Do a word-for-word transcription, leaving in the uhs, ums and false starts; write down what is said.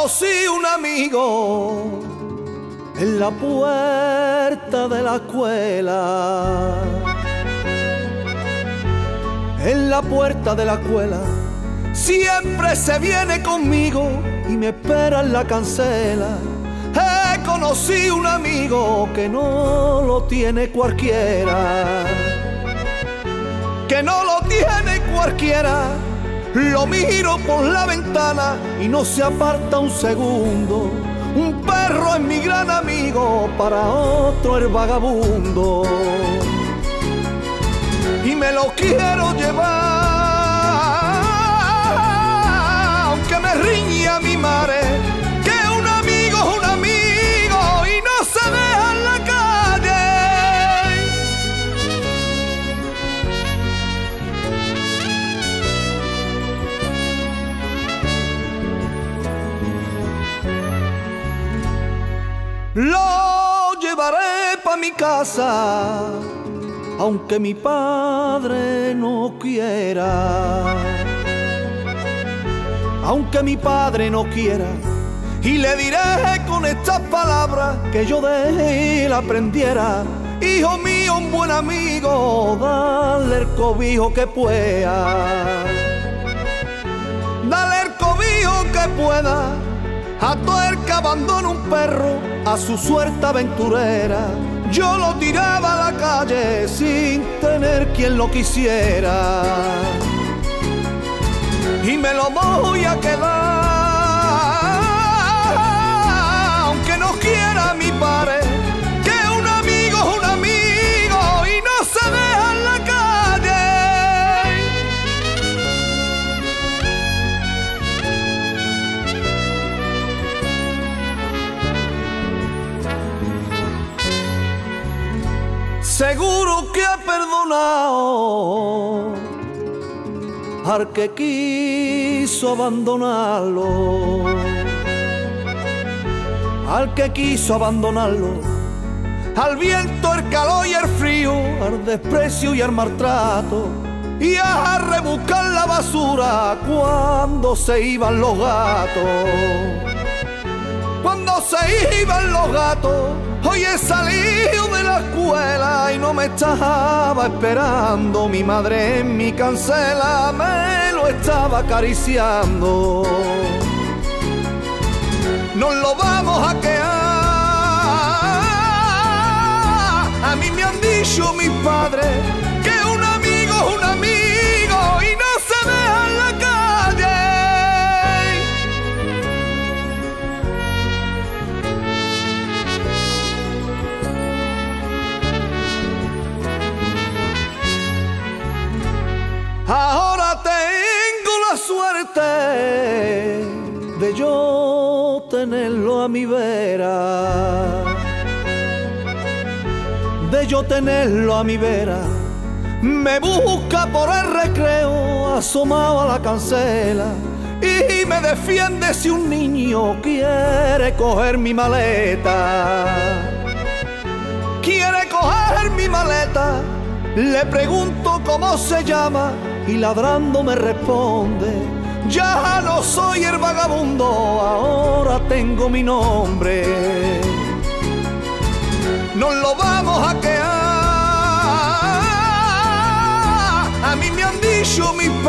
conocí un amigo en la puerta de la escuela. En la puerta de la escuela siempre se viene conmigo y me espera en la cancela. He conocido un amigo que no lo tiene cualquiera, que no lo tiene cualquiera. Lo miro por la ventana y no se aparta un segundo. Un perro es mi gran amigo, para otro el vagabundo. Y me lo quiero llevar, aunque me riña mi madre, que un amigo es un amigo y no se deja en la calle. Lo llevaré pa' mi casa, aunque mi padre no quiera. Aunque mi padre no quiera, y le diré con estas palabras que yo de él aprendiera. Hijo mío, un buen amigo, dale el cobijo que pueda. Dale el cobijo que pueda a todo el que abandona un perro a su suerte aventurera. Yo lo tiraba a la calle sin tener quien lo quisiera. Y me lo voy a quedar, aunque no quiera mi padre, que un amigo es un amigo y no se deja en la calle. Seguro que ha perdonado al que quiso abandonarlo, al que quiso abandonarlo, al viento, el calor y el frío, al desprecio y al maltrato, y a rebuscar la basura cuando se iban los gatos. Cuando se iban los gatos, hoy he salido de la escuela y no me estaba esperando. Mi madre en mi cancela me lo estaba acariciando. Nos lo vamos a quedar. A mí me han dicho mis padres que un amigo es un amigo y no se deja en la calle. Ahora tengo la suerte de yo tenerlo a mi vera, de yo tenerlo a mi vera. Me busca por el recreo asomado a la cancela y me defiende si un niño quiere coger mi maleta. Quiere coger mi maleta, le pregunto cómo se llama y ladrando me responde: ya no soy el vagabundo, ahora tengo mi nombre. Nos lo vamos a quedar. A mí me han dicho mis padres